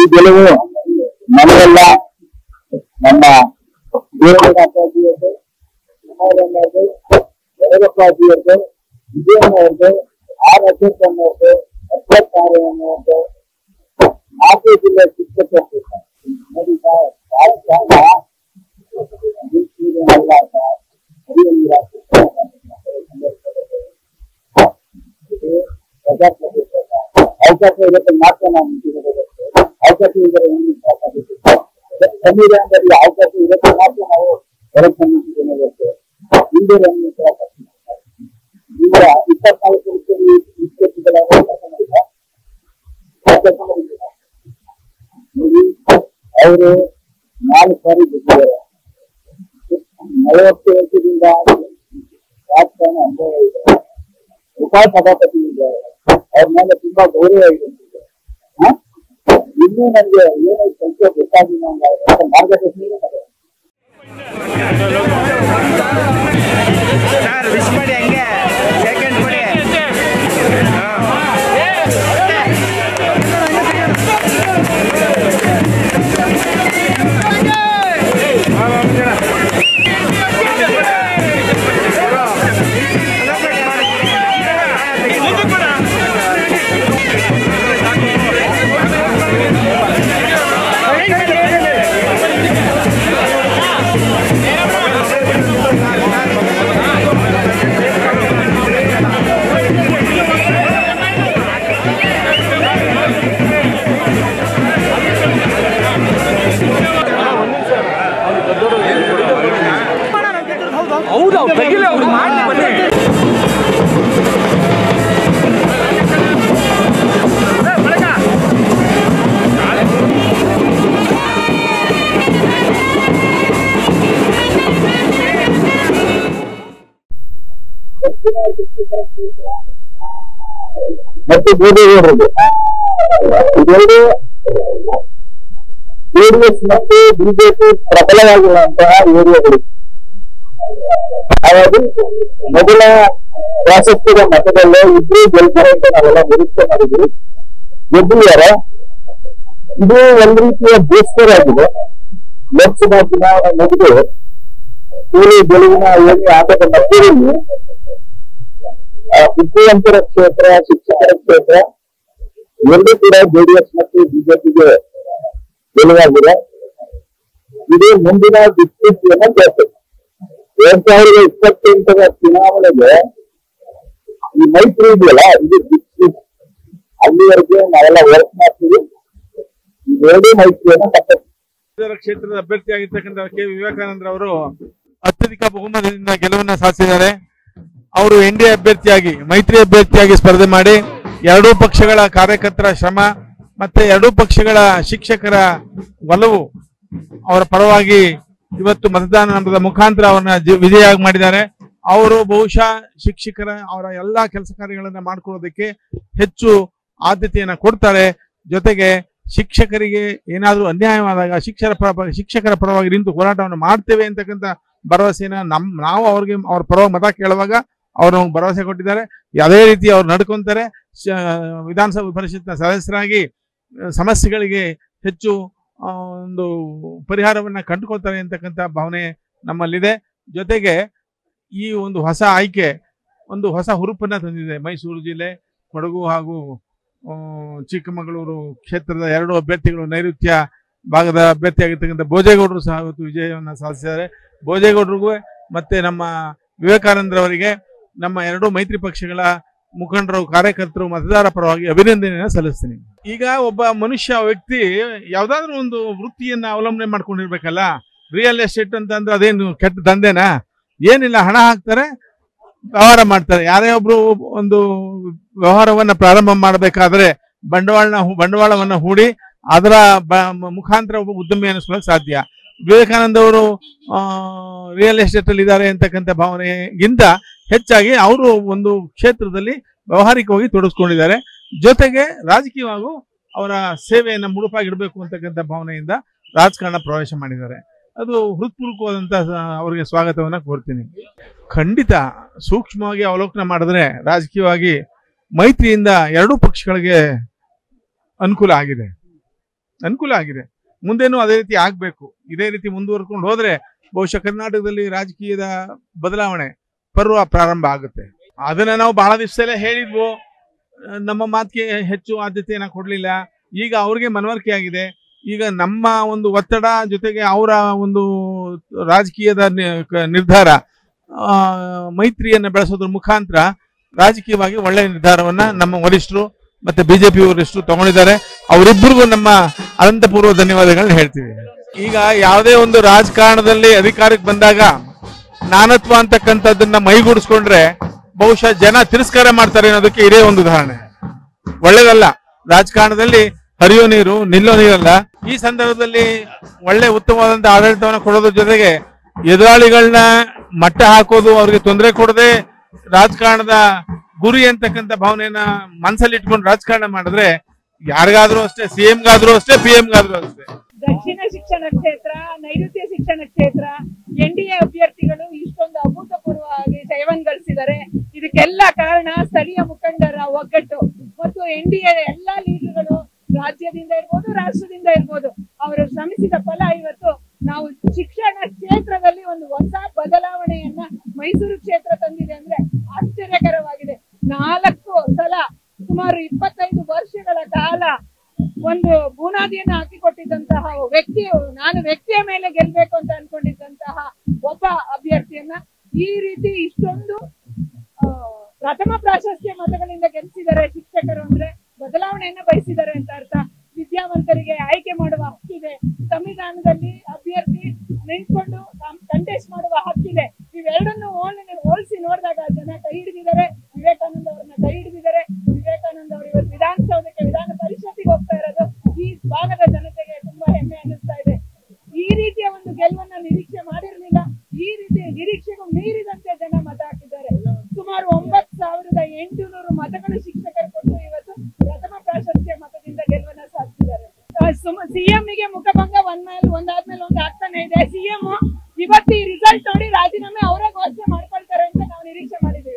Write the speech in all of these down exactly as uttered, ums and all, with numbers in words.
ಗೆಲುವು ನಮಗೆಲ್ಲ ನಮ್ಮ ದೇವೇಗೌಡಪ್ಪಾಜಿಯವ್ರದ್ದು, ಕುಮಾರಣ್ಣವ್ರದ್ದು, ಯಡಿಯೂರಪ್ಪಾಜಿಯವ್ರದ್ದು, ವಿಜಯಣ್ಣವ್ರದ್ದು, ಆರ್ ಅಶೋಕಣ್ಣವ್ರದ್ದು, ಅಶ್ವತ್ಥನಾರಾಯಣವ್ರದ್ದು, ನಾಲ್ಕು ಜಿಲ್ಲೆ ಶಿಕ್ಷಕ ನೋಡಿ ಸರ್, ರಾಜಕಾರಣ ಅವಕಾಶ ಇರುತ್ತೆ ಮಾತ್ರ ನಾವು ಅವಕಾಶ ಇದ್ದರೆ ಸಂವಿಧಾನದಲ್ಲಿ ಅವಕಾಶ ಇರುತ್ತೆ ಮಾತ್ರ ನಾವು ಹೊರಗೆ ತಂದಿದ್ದೇವೆ. ಹಿಂದೆ ಈಗ ಇಪ್ಪತ್ನಾಲ್ಕು ವಿದ್ಯಾರ್ಥಿಗಳ ಅವರು ನಾಲ್ಕು ಸಾರಿ ಬಿಟ್ಟಿದ್ದಾರೆ. ನಲವತ್ತು ವರ್ಷದಿಂದ ರಾಜಕಾರಣ ಅನುಭವ ಇದೆ. ಉಪಸಭಾಪತಿ ಇದ್ದಾರೆ, ಅವ್ರ ಮೇಲೆ ತುಂಬಾ ಗೌರವ ಇದೆ. ಇನ್ನೂ ನನಗೆ ಏನೋ ಸಂಖ್ಯೆ ಗೊತ್ತಾಗಿಲ್ಲ ಅಂದ್ರೆ ಮಾರ್ಗದರ್ಶನ ಮತ್ತು ದೇವೇಗೌಡರಿಗೆ ಇದೆರಡು ಜೆಡಿಎಸ್ ಮತ್ತು ಬಿಜೆಪಿ ಪ್ರಬಲವಾಗಿರುವಂತಹ ಏರಿಯಾಗಳು. ಹಾಗಾಗಿ ಮೊದಲ ಪ್ರಾಶಸ್ತ್ಯದ ಮತದಲ್ಲೇ ಇಬ್ರು ಗೆಲ್ತಾರೆ ಅಂತ ನಾವೆಲ್ಲ ನಿರೀಕ್ಷೆ ಮಾಡಿದ್ವಿ. ಗೆದ್ದಿದ್ದಾರೆ. ಇದು ಒಂದು ರೀತಿಯ ಬೇಸ್ಟರ್ ಆಗಿದೆ. ಲೋಕಸಭಾ ಚುನಾವಣೆ ಮುಗಿದು ಈ ಗೆಲುವಿನ ಏನೇ ಆಟದ ಮಧ್ಯದಲ್ಲಿ ವಿದ್ಯಾವಂತರ ಕ್ಷೇತ್ರ, ಶಿಕ್ಷಕರ ಕ್ಷೇತ್ರ ಎರಡೂ ಕೂಡ ಜೆಡಿಎಸ್ ಮತ್ತು ಬಿಜೆಪಿಗೆ ಗೆಲುವಾಗಿದೆ. ಇದು ಮುಂದಿನ ದಿಕ್ಸೂಚಿಯನ್ನು ಕೊಡ್ತದೆ. ಎರಡ್ ಸಾವಿರದ ಇಪ್ಪತ್ತೆಂಟರ ಚುನಾವಣೆಗೆ ಈ ಮೈತ್ರಿ ಇದೆಯಲ್ಲ, ಇದು ದಿಕ್ಸೂಚಿ. ಅಲ್ಲಿವರೆಗೆ ನಾವೆಲ್ಲ ವರ್ಕ್ ಮಾಡ್ತೀವಿ. ಎರಡೂ ಮೈತ್ರಿಯನ್ನು ತಪ್ಪ ಕ್ಷೇತ್ರದ ಅಭ್ಯರ್ಥಿಯಾಗಿರ್ತಕ್ಕಂಥ ಕೆ ವಿವೇಕಾನಂದ್ರ ಅವರು ಅತ್ಯಧಿಕ ಬಹುಮತದಿಂದ ಗೆಲುವನ್ನು ಸಾಧಿಸಿದ್ದಾರೆ. ಅವರು ಎನ್ ಡಿ ಎ ಅಭ್ಯರ್ಥಿಯಾಗಿ, ಮೈತ್ರಿ ಅಭ್ಯರ್ಥಿಯಾಗಿ ಸ್ಪರ್ಧೆ ಮಾಡಿ ಎರಡೂ ಪಕ್ಷಗಳ ಕಾರ್ಯಕರ್ತರ ಶ್ರಮ ಮತ್ತೆ ಎರಡೂ ಪಕ್ಷಗಳ ಶಿಕ್ಷಕರ ಒಲವು ಅವರ ಪರವಾಗಿ ಇವತ್ತು ಮತದಾನದ ಮುಖಾಂತರ ಅವರನ್ನ ವಿಜಯ ಮಾಡಿದ್ದಾರೆ. ಅವರು ಬಹುಶಃ ಶಿಕ್ಷಕರ ಅವರ ಎಲ್ಲಾ ಕೆಲಸ ಕಾರ್ಯಗಳನ್ನ ಮಾಡ್ಕೊಳ್ಳೋದಕ್ಕೆ ಹೆಚ್ಚು ಆದ್ಯತೆಯನ್ನ ಕೊಡ್ತಾರೆ. ಜೊತೆಗೆ ಶಿಕ್ಷಕರಿಗೆ ಏನಾದರೂ ಅನ್ಯಾಯವಾದಾಗ ಶಿಕ್ಷಕರ ಪರ ಶಿಕ್ಷಕರ ಪರವಾಗಿ ನಿಂತು ಹೋರಾಟವನ್ನು ಮಾಡ್ತೇವೆ ಅಂತಕ್ಕಂಥ ಭರವಸೆನ ನಮ್ ನಾವು ಅವ್ರಿಗೆ ಅವ್ರ ಪರವಾಗಿ ಮತ ಕೇಳುವಾಗ ಅವರು ಭರವಸೆ ಕೊಟ್ಟಿದ್ದಾರೆ. ಅದೇ ರೀತಿ ಅವ್ರು ನಡ್ಕೊಂತಾರೆ. ವಿಧಾನಸಭಾ ಪರಿಷತ್ನ ಸದಸ್ಯರಾಗಿ ಸಮಸ್ಯೆಗಳಿಗೆ ಹೆಚ್ಚು ಒಂದು ಪರಿಹಾರವನ್ನ ಕಂಡುಕೊಳ್ತಾರೆ ಅಂತಕ್ಕಂಥ ಭಾವನೆ ನಮ್ಮಲ್ಲಿದೆ. ಜೊತೆಗೆ ಈ ಒಂದು ಹೊಸ ಆಯ್ಕೆ ಒಂದು ಹೊಸ ಹುರುಪನ್ನ ತಂದಿದೆ. ಮೈಸೂರು ಜಿಲ್ಲೆ, ಕೊಡಗು ಹಾಗೂ ಚಿಕ್ಕಮಗಳೂರು ಕ್ಷೇತ್ರದ ಎರಡು ಅಭ್ಯರ್ಥಿಗಳು, ನೈಋತ್ಯ ಭಾಗದ ಅಭ್ಯರ್ಥಿಯಾಗಿರ್ತಕ್ಕಂಥ ಭೋಜೇಗೌಡರು ಸಹ ಇವತ್ತು ವಿಜಯವನ್ನು ಸಾಧಿಸಿದ್ದಾರೆ. ಭೋಜೇಗೌಡರಿಗೂ ಮತ್ತೆ ನಮ್ಮ ವಿವೇಕಾನಂದ್ರ ಅವರಿಗೆ ನಮ್ಮ ಎರಡು ಮೈತ್ರಿ ಪಕ್ಷಗಳ ಮುಖಂಡರು, ಕಾರ್ಯಕರ್ತರು, ಮತದಾರ ಪರವಾಗಿ ಅಭಿನಂದನೆಯನ್ನು ಸಲ್ಲಿಸ್ತೀನಿ. ಈಗ ಒಬ್ಬ ಮನುಷ್ಯ ವ್ಯಕ್ತಿ ಯಾವ್ದಾದ್ರು ಒಂದು ವೃತ್ತಿಯನ್ನ ಅವಲಂಬನೆ ಮಾಡ್ಕೊಂಡಿರ್ಬೇಕಲ್ಲ. ರಿಯಲ್ ಎಸ್ಟೇಟ್ ಅಂತ ಅಂದ್ರೆ ಅದೇನು ಕೆಟ್ಟ ದಂಧೆನಾ? ಏನಿಲ್ಲ, ಹಣ ಹಾಕ್ತಾರೆ, ವ್ಯವಹಾರ ಮಾಡ್ತಾರೆ. ಯಾರೇ ಒಬ್ರು ಒಂದು ವ್ಯವಹಾರವನ್ನ ಪ್ರಾರಂಭ ಮಾಡಬೇಕಾದ್ರೆ ಬಂಡವಾಳ ಬಂಡವಾಳವನ್ನ ಹೂಡಿ ಅದರ ಮುಖಾಂತರ ಒಬ್ಬ ಉದ್ಯಮಿ ಅನ್ನಿಸ್ಕೊಳ್ಳೋಕೆ ಸಾಧ್ಯ. ವಿವೇಕಾನಂದ ಅವರು ರಿಯಲ್ ಎಸ್ಟೇಟ್ ಅಲ್ಲಿ ಇದ್ದಾರೆ ಅಂತಕ್ಕಂಥ ಭಾವನೆಗಿಂತ ಹೆಚ್ಚಾಗಿ ಅವರು ಒಂದು ಕ್ಷೇತ್ರದಲ್ಲಿ ವ್ಯವಹಾರಿಕವಾಗಿ ತೊಡಗಿಸ್ಕೊಂಡಿದ್ದಾರೆ. ಜೊತೆಗೆ ರಾಜಕೀಯವಾಗೂ ಅವರ ಸೇವೆಯನ್ನು ಮುಡುಪಾಗಿಡಬೇಕು ಅಂತಕ್ಕಂಥ ಭಾವನೆಯಿಂದ ರಾಜಕಾರಣ ಪ್ರವೇಶ ಮಾಡಿದ್ದಾರೆ. ಅದು ಹೃತ್ಪೂರ್ವಕವಾದಂಥ ಅವರಿಗೆ ಸ್ವಾಗತವನ್ನು ಕೋರ್ತೀನಿ. ಖಂಡಿತ ಸೂಕ್ಷ್ಮವಾಗಿ ಅವಲೋಕನ ಮಾಡಿದ್ರೆ ರಾಜಕೀಯವಾಗಿ ಮೈತ್ರಿಯಿಂದ ಎರಡೂ ಪಕ್ಷಗಳಿಗೆ ಅನುಕೂಲ ಆಗಿದೆ. ಅನುಕೂಲ ಆಗಿದೆ. ಮುಂದೇನು ಅದೇ ರೀತಿ ಆಗ್ಬೇಕು. ಇದೇ ರೀತಿ ಮುಂದುವರ್ಕೊಂಡು ಹೋದ್ರೆ ಬಹುಶಃ ಕರ್ನಾಟಕದಲ್ಲಿ ರಾಜಕೀಯದ ಬದಲಾವಣೆ ಪರ್ವ ಪ್ರಾರಂಭ ಆಗುತ್ತೆ. ಅದನ್ನ ನಾವು ಬಹಳ ದಿವಸದಲ್ಲೇ ಹೇಳಿದ್ವು, ನಮ್ಮ ಮಾತಿಗೆ ಹೆಚ್ಚು ಆದ್ಯತೆಯನ್ನ ಕೊಡ್ಲಿಲ್ಲ. ಈಗ ಅವ್ರಿಗೆ ಮನವರಿಕೆ ಆಗಿದೆ. ಈಗ ನಮ್ಮ ಒಂದು ಒತ್ತಡ ಜೊತೆಗೆ ಅವರ ಒಂದು ರಾಜಕೀಯದ ನಿರ್ಧಾರ, ಮೈತ್ರಿಯನ್ನ ಬೆಳೆಸೋದ್ರ ಮುಖಾಂತರ ರಾಜಕೀಯವಾಗಿ ಒಳ್ಳೆಯ ನಿರ್ಧಾರವನ್ನ ನಮ್ಮ ವರಿಷ್ಠರು ಮತ್ತೆ ಬಿಜೆಪಿ ವರಿಷ್ಠರು ತಗೊಂಡಿದ್ದಾರೆ. ಅವರಿಬ್ಬರಿಗೂ ನಮ್ಮ ಅನಂತಪೂರ್ವ ಧನ್ಯವಾದಗಳನ್ನ ಹೇಳ್ತೀವಿ. ಈಗ ಯಾವುದೇ ಒಂದು ರಾಜಕಾರಣದಲ್ಲಿ ಅಧಿಕಾರಕ್ಕೆ ಬಂದಾಗ ನಾನತ್ವ ಅಂತಕ್ಕಂಥದ್ದನ್ನ ಮೈಗೂಡಿಸ್ಕೊಂಡ್ರೆ ಬಹುಶಃ ಜನ ತಿರಸ್ಕಾರ ಮಾಡ್ತಾರೆ ಅನ್ನೋದಕ್ಕೆ ಇದೇ ಒಂದು ಉದಾಹರಣೆ. ಒಳ್ಳೇದಲ್ಲ. ರಾಜಕಾರಣದಲ್ಲಿ ಹರಿಯೋ ನೀರು ನಿಲ್ಲೋ ನೀರಲ್ಲ. ಈ ಸಂದರ್ಭದಲ್ಲಿ ಒಳ್ಳೆ ಉತ್ತಮವಾದಂತಹ ಆಡಳಿತವನ್ನು ಕೊಡೋದ್ರ ಜೊತೆಗೆ ಎದುರಾಳಿಗಳನ್ನ ಮಟ್ಟ ಹಾಕೋದು, ಅವ್ರಿಗೆ ತೊಂದರೆ ಕೊಡದೆ ರಾಜಕಾರಣದ ಗುರಿ ಅಂತಕ್ಕಂಥ ಭಾವನೆಯನ್ನ ಮನಸ್ಸಲ್ಲಿ ಇಟ್ಕೊಂಡು ರಾಜಕಾರಣ ಮಾಡಿದ್ರೆ ಯಾರಿಗಾದ್ರೂ ಅಷ್ಟೇ, ಸಿ ಎಂಗಾದ್ರೂ ಅಷ್ಟೇ, ಪಿ ಎಂಗಾದ್ರೂ ಅಷ್ಟೇ. ದಕ್ಷಿಣ ಶಿಕ್ಷಣ ಕ್ಷೇತ್ರ, ನೈಋತ್ಯ ಶಿಕ್ಷಣ ಕ್ಷೇತ್ರ, ಎನ್ ಡಿ ಎ ಅಭ್ಯರ್ಥಿಗಳು ಇಷ್ಟೊಂದು ಅಭೂತಪೂರ್ವವಾಗಿ ಜಯವನ್ನು ಗಳಿಸಿದ್ದಾರೆ. ಇದಕ್ಕೆಲ್ಲ ಕಾರಣ ಸ್ಥಳೀಯ ಮುಖಂಡರ ಒಗ್ಗಟ್ಟು ಮತ್ತು ಎನ್ ಡಿ ಎ ಎಲ್ಲಾ ಲೀಡರ್ಗಳು ರಾಜ್ಯದಿಂದ ಇರ್ಬೋದು, ರಾಷ್ಟ್ರದಿಂದ ಇರ್ಬೋದು, ಅವರು ಶ್ರಮಿಸಿದ ಫಲ ಇವತ್ತು ನಾವು ಶಿಕ್ಷಣ ಕ್ಷೇತ್ರದಲ್ಲಿ ಒಂದು ಹೊಸ ಬದಲಾವಣೆಯನ್ನ ಮೈಸೂರು ಕ್ಷೇತ್ರ ತಂದಿದೆ ಅಂದ್ರೆ ಆಶ್ಚರ್ಯಕರವಾಗಿದೆ. ನಾಲ್ಕು ಸಲ ಸುಮಾರು ಇಪ್ಪತ್ತೈದು ವರ್ಷಗಳ ಕಾಲ ಒಂದು ಬುನಾದಿಯನ್ನ ಹಾಕಿಕೊಟ್ಟಿದ್ದಂತಹ ವ್ಯಕ್ತಿಯು, ನಾನು ವ್ಯಕ್ತಿಯ ಮೇಲೆ ಗೆಲ್ಬೇಕು ಅಂತ ಅನ್ಕೊಂಡಿದ್ದಂತಹ ಒಬ್ಬ ಅಭ್ಯರ್ಥಿಯನ್ನ ಈ ರೀತಿ ಇಷ್ಟೊಂದು ಪ್ರಥಮ ಪ್ರಾಶಸ್ತ್ಯ ಮತಗಳಿಂದ ಗೆಲ್ಲಿಸಿದ್ದಾರೆ. ಶಿಕ್ಷಕರು ಅಂದ್ರೆ ಬದಲಾವಣೆಯನ್ನ ಬಯಸಿದ್ದಾರೆ ಅಂತ ಅರ್ಥ. ವಿದ್ಯಾವಂತರಿಗೆ ಆಯ್ಕೆ ಮಾಡುವ ಹಕ್ಕಿದೆ, ಸಂವಿಧಾನದಲ್ಲಿ ಅಭ್ಯರ್ಥಿ ನಿಂತ್ಕೊಂಡು ಕಂಟೆಸ್ಟ್ ಮಾಡುವ ಹಕ್ಕಿದೆ. ಇವೆರಡನ್ನು ಹೋಲಿಸಿ ನೋಡಿದಾಗ ಜನ ಕೈ ಹಿಡಿದಿದ್ದಾರೆ. ವಿವೇಕಾನಂದ ಅವರನ್ನ ಕೈ ಹಿಡಿದಿದ್ದಾರೆ. ವಿವೇಕಾನಂದ ಅವರು ಇವತ್ತು ವಿಧಾನಸೌಧಕ್ಕೆ, ವಿಧಾನ ಪರಿಷತ್ತಿಗೆ ಹೋಗ್ತಾ ಇರೋದು ಈ ಭಾಗದ ಜನತೆಗೆ ತುಂಬಾ ಹೆಮ್ಮೆ ಅನ್ನಿಸ್ತಾ ಇದೆ. ಈ ರೀತಿಯ ಒಂದು ಗೆಲುವನ್ನ ನಿರೀಕ್ಷೆ ಮಾಡಿರ್ಲಿಲ್ಲ. ಈ ರೀತಿ ನಿರೀಕ್ಷೆಗೂ ಮೀರಿದಂತೆ ಜನ ಮತ ಹಾಕಿದ್ದಾರೆ. ಸುಮಾರು ಒಂಬತ್ತು ಸಾವಿರದ ಎಂಟುನೂರು ಮತಗಳು ಶಿಕ್ಷಕರು ಕೊಟ್ಟು ಇವತ್ತು ಪ್ರಥಮ ಪ್ರಾಶಸ್ತ್ಯ ಮತದಿಂದ ಗೆಲುವನ್ನ ಸಾಧಿಸಿದ್ದಾರೆ. ಸಿಎಂಗೆ ಮುಖಭಂಗ ಒಂದ್ಮೇಲೆ ಒಂದಾದ್ಮೇಲೆ ಒಂದು ಆಗ್ತಾನೆ ಇದೆ. ಸಿಎಂ ಇವತ್ತು ಈ ರಿಸಲ್ಟ್ ನೋಡಿ ರಾಜೀನಾಮೆ ಅವರೇ ಘೋಷಣೆ ಮಾಡ್ಕೊಳ್ತಾರೆ ಅಂತ ನಾವು ನಿರೀಕ್ಷೆ ಮಾಡಿದ್ದೇವೆ.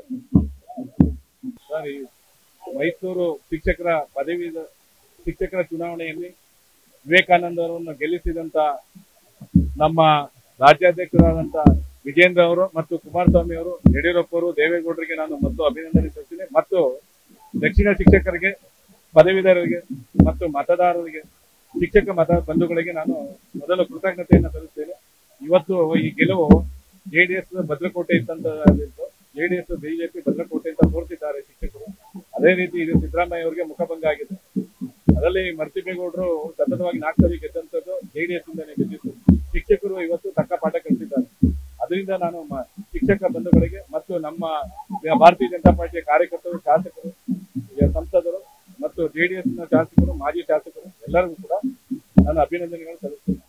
ಮೈಸೂರು ಶಿಕ್ಷಕರ ಪದವಿ ಶಿಕ್ಷಕರ ಚುನಾವಣೆಯಲ್ಲಿ ವಿವೇಕಾನಂದ ಅವರನ್ನು ಗೆಲ್ಲಿಸಿದಂತ ನಮ್ಮ ರಾಜ್ಯಾಧ್ಯಕ್ಷರಾದಂತ ವಿಜೇಂದ್ರ ಅವರು ಮತ್ತು ಕುಮಾರಸ್ವಾಮಿ ಅವರು, ಯಡಿಯೂರಪ್ಪ ಅವರು, ದೇವೇಗೌಡರಿಗೆ ನಾನು ಮತ್ತು ಅಭಿನಂದನೆ ಸಲ್ಲಿಸುತ್ತೇನೆ. ಮತ್ತು ದಕ್ಷಿಣ ಶಿಕ್ಷಕರಿಗೆ, ಪದವೀಧರರಿಗೆ ಮತ್ತು ಮತದಾರರಿಗೆ, ಶಿಕ್ಷಕ ಮತ ಬಂಧುಗಳಿಗೆ ನಾನು ಮೊದಲು ಕೃತಜ್ಞತೆಯನ್ನು ಸಲ್ಲಿಸುತ್ತೇನೆ. ಇವತ್ತು ಈ ಗೆಲುವು ಜೆಡಿಎಸ್ ಭದ್ರಕೋಟೆ ಇದ್ದಂತದ್ದು, ಜೆಡಿಎಸ್ ಬಿಜೆಪಿ ಭದ್ರಕೋಟೆ ಅಂತ ತೋರಿಸಿದ್ದಾರೆ ಶಿಕ್ಷಕರು. ಅದೇ ರೀತಿ ಇದು ಸಿದ್ದರಾಮಯ್ಯ ಅವರಿಗೆ ಮುಖಭಂಗ ಆಗಿದೆ. ಅದರಲ್ಲಿ ಮರ್ತಿಬೇಗೌಡರು ಸತತವಾಗಿ ನಾಲ್ಕು ಸರಿ ಗೆದ್ದಂಥದ್ದು ಜೆಡಿಎಸ್ ಇಂದಾನೆ ಗೆದ್ದಿತ್ತು. ಶಿಕ್ಷಕರು ಇವತ್ತು ತಕ್ಕ ಪಾಠ ಕಲಿಸಿದ್ದಾರೆ. ಅದರಿಂದ ನಾನು ಶಿಕ್ಷಕ ಬಂಧುಗಳಿಗೆ ಮತ್ತು ನಮ್ಮ ಭಾರತೀಯ ಜನತಾ ಪಾರ್ಟಿಯ ಕಾರ್ಯಕರ್ತರು, ಶಾಸಕರು, ಸಂಸದರು ಮತ್ತು ಜೆಡಿಎಸ್ ನ ಶಾಸಕರು, ಮಾಜಿ ಶಾಸಕರು ಎಲ್ಲರಿಗೂ ಕೂಡ ನಾನು ಅಭಿನಂದನೆಗಳನ್ನು ಸಲ್ಲಿಸ್ತೇನೆ.